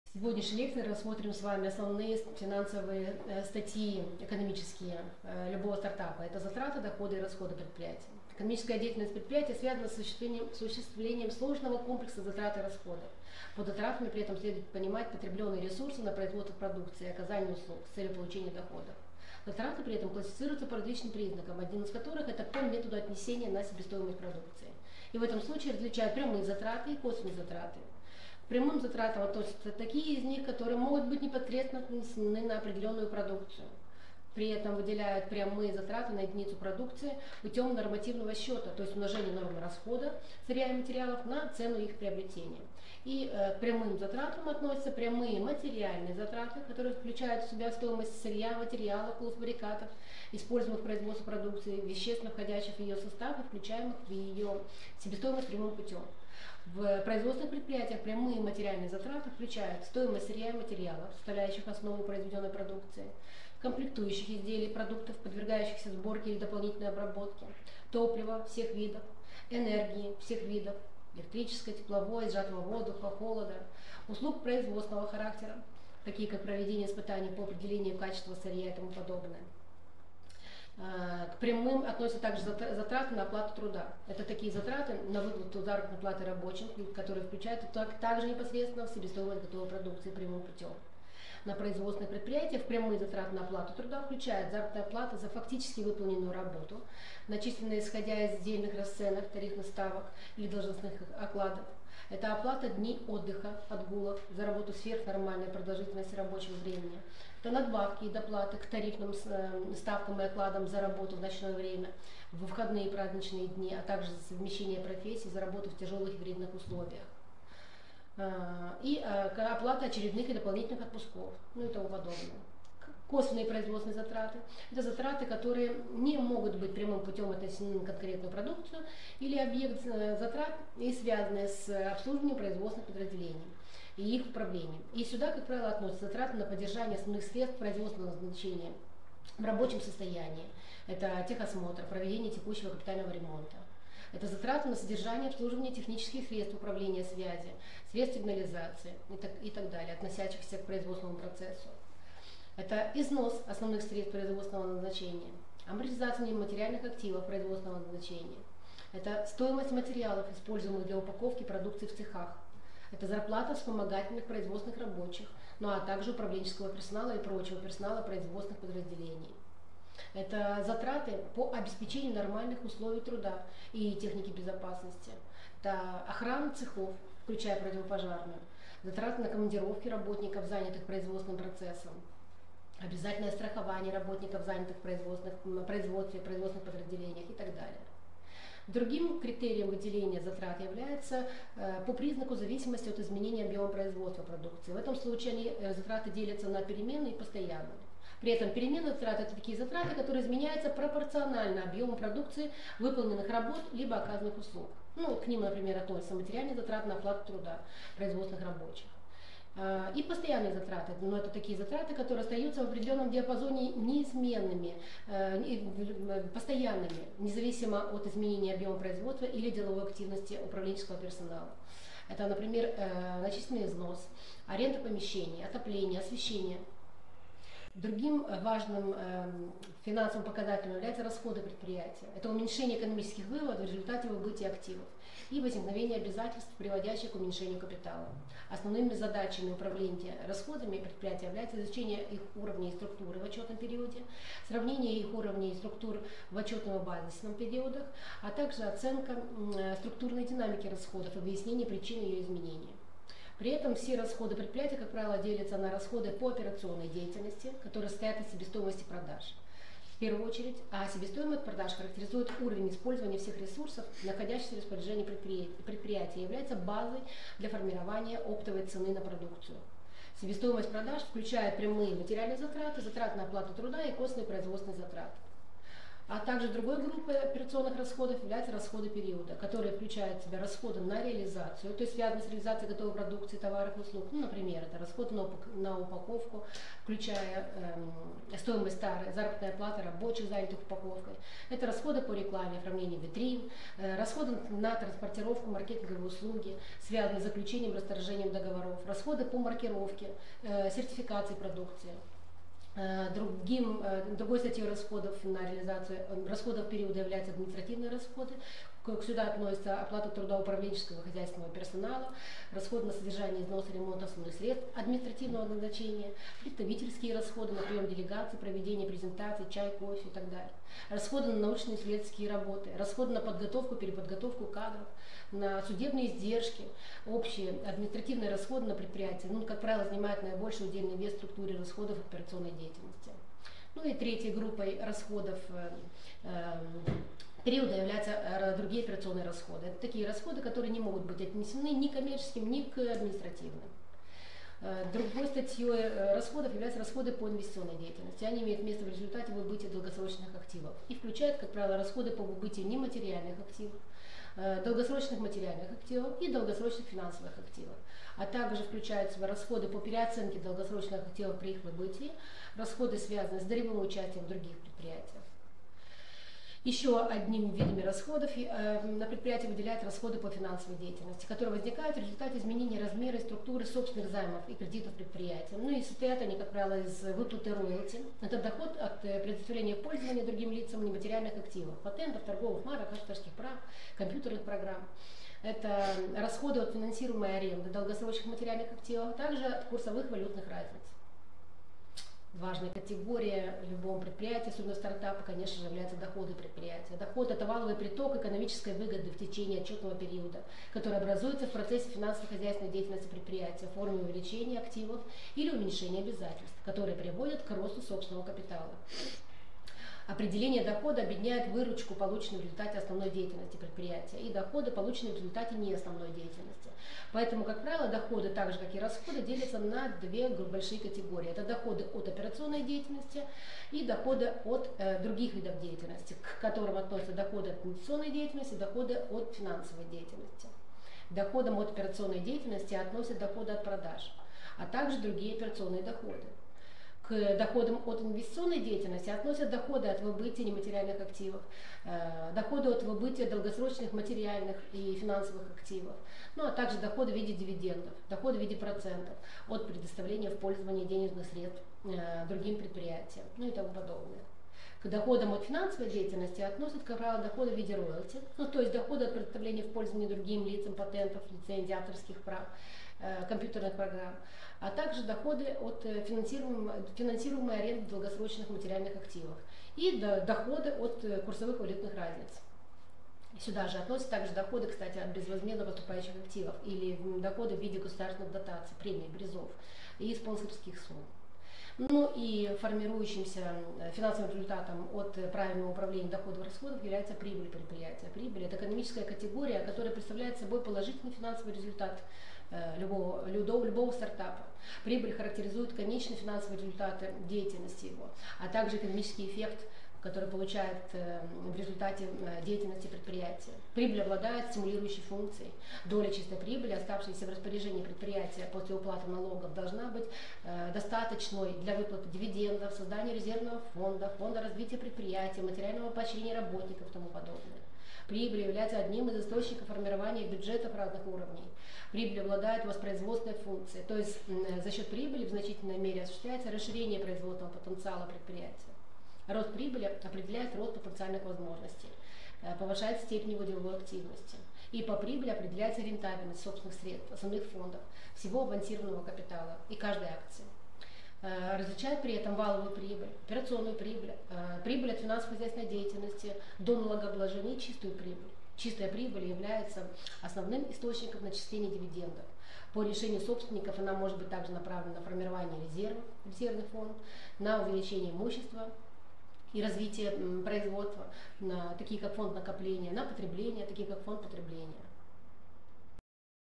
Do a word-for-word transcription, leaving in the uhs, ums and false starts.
В сегодняшней лекции рассмотрим с вами основные финансовые э, статьи экономические э, любого стартапа. Это затраты, доходы и расходы предприятия. Экономическая деятельность предприятия связана с осуществлением, с осуществлением сложного комплекса затрат и расходов. Под затратами при этом следует понимать потребленные ресурсы на производство продукции и оказание услуг с целью получения доходов. Затраты при этом классифицируются по различным признакам, один из которых это по методу отнесения на себестоимость продукции. И в этом случае различают прямые затраты и косвенные затраты. К прямым затратам относятся такие из них, которые могут быть непосредственно нанесены на определенную продукцию. При этом выделяют прямые затраты на единицу продукции путем нормативного счета, то есть умножения нормы расхода сырья и материалов на цену их приобретения. И э, к прямым затратам относятся прямые материальные затраты, которые включают в себя стоимость сырья, материалов, полуфабрикатов, используемых в производстве продукции, веществ, входящих в ее состав и включаемых в ее себестоимость прямым путем. В производственных предприятиях прямые материальные затраты включают стоимость сырья и материалов, составляющих основу произведенной продукции, комплектующих изделий, продуктов, подвергающихся сборке или дополнительной обработке, топлива всех видов, энергии всех видов, электрической, тепловой, сжатого воздуха, холода, услуг производственного характера, такие как проведение испытаний по определению качества сырья и тому подобное. К прямым относятся также затраты на оплату труда. Это такие затраты на выплату заработной платы рабочим, которые включают также непосредственно в себестоимость готовой продукции прямым путем. На производственных предприятиях прямые затраты на оплату труда включают заработная плата за фактически выполненную работу, начисленная исходя из отдельных расценок, тарифных ставок или должностных окладов. Это оплата дней отдыха, отгулов за работу сверх нормальной продолжительности рабочего времени. Это надбавки и доплаты к тарифным ставкам и окладам за работу в ночное время, в выходные и праздничные дни, а также за совмещение профессий, за работу в тяжелых и вредных условиях. И оплата очередных и дополнительных отпусков, ну и тому подобное. Косвенные производственные затраты – это затраты, которые не могут быть прямым путем отнесены на конкретную продукцию или объект затрат и связанные с обслуживанием производственных подразделений и их управлением. И сюда, как правило, относятся затраты на поддержание основных средств производственного назначения в рабочем состоянии. Это техосмотр, проведение текущего капитального ремонта. Это затраты на содержание, обслуживание технических средств управления связи, средств сигнализации и так, и так далее, относящихся к производственному процессу. Это износ основных средств производственного назначения, амортизация нематериальных активов производственного назначения. Это стоимость материалов, используемых для упаковки продукции в цехах. Это зарплата вспомогательных производственных рабочих, ну а также управленческого персонала и прочего персонала производственных подразделений. Это затраты по обеспечению нормальных условий труда и техники безопасности. Это охрана цехов, включая противопожарную. Затраты на командировки работников, занятых производственным процессом. Обязательное страхование работников, занятых в производственных, производстве, производственных подразделениях и так далее. Другим критерием выделения затрат является э, по признаку зависимости от изменения объема производства продукции. В этом случае они, э, затраты делятся на переменные и постоянные. При этом переменные затраты – это такие затраты, которые изменяются пропорционально объему продукции, выполненных работ, либо оказанных услуг. Ну, к ним, например, относятся материальные затраты на оплату труда производственных рабочих. И постоянные затраты, но это такие затраты, которые остаются в определенном диапазоне неизменными, постоянными, независимо от изменения объема производства или деловой активности управленческого персонала. Это, например, начисленный износ, аренда помещений, отопление, освещение. Другим важным э, финансовым показателем являются расходы предприятия. Это уменьшение экономических выводов в результате выбытия активов и возникновение обязательств, приводящих к уменьшению капитала. Основными задачами управления расходами предприятия является изучение их уровней и структуры в отчетном периоде, сравнение их уровней и структур в отчетном и базисном периодах, а также оценка э, структурной динамики расходов и выяснение причин ее изменения. При этом все расходы предприятия, как правило, делятся на расходы по операционной деятельности, которые состоят из себестоимости продаж. В первую очередь, а себестоимость продаж характеризует уровень использования всех ресурсов, находящихся в распоряжении предприятия, и является базой для формирования оптовой цены на продукцию. Себестоимость продаж включает прямые материальные затраты, затраты на оплату труда и косвенные производственные затраты. А также другой группой операционных расходов являются расходы периода, которые включают в себя расходы на реализацию, то есть связаны с реализацией готовой продукции, товаров и услуг. Ну, например, это расходы на, упак на упаковку, включая эм, стоимость тары, заработная плата рабочих, занятых упаковкой. Это расходы по рекламе, оформлению витрин, э, расходы на транспортировку, маркетинговые услуги, связанные с заключением, расторжением договоров, расходы по маркировке, э, сертификации продукции. Другим, другой статьей расходов на реализацию расходов периода являются административные расходы. Сюда относятся оплата труда управленческого хозяйственного персонала, расходы на содержание, износ и ремонт основных средств административного назначения, представительские расходы на прием делегаций, проведение презентаций, чай, кофе и так далее. Расходы на научные исследовательские работы, расходы на подготовку, переподготовку кадров, на судебные издержки, общие административные расходы на предприятии, ну, как правило, занимают наибольший удельный вес в структуре расходов операционной деятельности. Ну и третьей группой расходов э, э, периода являются другие операционные расходы. Это такие расходы, которые не могут быть отнесены ни к коммерческим, ни к административным. Другой статьей расходов являются расходы по инвестиционной деятельности. Они имеют место в результате выбытия долгосрочных активов и включают, как правило, расходы по выбытию нематериальных активов, долгосрочных материальных активов и долгосрочных финансовых активов. А также включают в себя расходы по переоценке долгосрочных активов при их выбытии, расходы, связанные с долевым участием в других предприятиях. Еще одним видом расходов э, на предприятии выделяют расходы по финансовой деятельности, которые возникают в результате изменения размера и структуры собственных займов и кредитов предприятия. Ну и состоят они, как правило, из выплаты роялти. Это доход от э, предоставления пользования другим лицам нематериальных активов, патентов, торговых марок, авторских прав, компьютерных программ. Это расходы от финансируемой аренды долгосрочных материальных активов, а также от курсовых валютных разниц. Важной категорией в любом предприятии, особенно стартапа, конечно же, являются доходы предприятия. Доход – это валовый приток экономической выгоды в течение отчетного периода, который образуется в процессе финансово-хозяйственной деятельности предприятия в форме увеличения активов или уменьшения обязательств, которые приводят к росту собственного капитала. Определение дохода объединяет выручку, полученную в результате основной деятельности предприятия, и доходы, полученные в результате неосновной деятельности. Поэтому, как правило, доходы, так же как и расходы, делятся на две большие категории. Это доходы от операционной деятельности и доходы от э, других видов деятельности, к которым относятся доходы от инвестиционной деятельности и доходы от финансовой деятельности. Доходам от операционной деятельности относят доходы от продаж, а также другие операционные доходы. К доходам от инвестиционной деятельности относят доходы от выбытия нематериальных активов, э, доходы от выбытия долгосрочных материальных и финансовых активов, ну а также доходы в виде дивидендов, доходы в виде процентов от предоставления в пользование денежных средств э, другим предприятиям, ну и тому подобное. К доходам от финансовой деятельности относят, как правило, доходы в виде роялти, ну то есть доходы от предоставления в пользование другим лицам патентов, лицензий, авторских прав, э, компьютерных программ, а также доходы от финансируемой, финансируемой аренды долгосрочных материальных активов и до, доходы от курсовых валютных разниц. Сюда же относятся также доходы, кстати, от безвозмездно поступающих активов или доходы в виде государственных дотаций, премий, призов и спонсорских сумм. Ну и формирующимся финансовым результатом от правильного управления доходов и расходов является прибыль предприятия. Прибыль – это экономическая категория, которая представляет собой положительный финансовый результат любого, любого, любого стартапа. Прибыль характеризует конечные финансовые результаты деятельности его, а также экономический эффект, который получает э, в результате э, деятельности предприятия. Прибыль обладает стимулирующей функцией. Доля чистой прибыли, оставшаяся в распоряжении предприятия после уплаты налогов, должна быть э, достаточной для выплаты дивидендов, создания резервного фонда, фонда развития предприятия, материального поощрения работников и тому подобное. Прибыль является одним из источников формирования бюджетов разных уровней. Прибыль обладает воспроизводственной функцией, то есть э, за счет прибыли в значительной мере осуществляется расширение производственного потенциала предприятия. Рост прибыли определяет рост потенциальных возможностей, повышает степень его деловой активности. И по прибыли определяется рентабельность собственных средств, основных фондов, всего авансированного капитала и каждой акции. Различает при этом валовую прибыль, операционную прибыль, прибыль от финансово-хозяйственной деятельности до налогообложения и чистую прибыль. Чистая прибыль является основным источником начисления дивидендов. По решению собственников она может быть также направлена на формирование резервов, резервный фонд, на увеличение имущества и развитие производства, на, такие как фонд накопления, на потребление, такие как фонд потребления.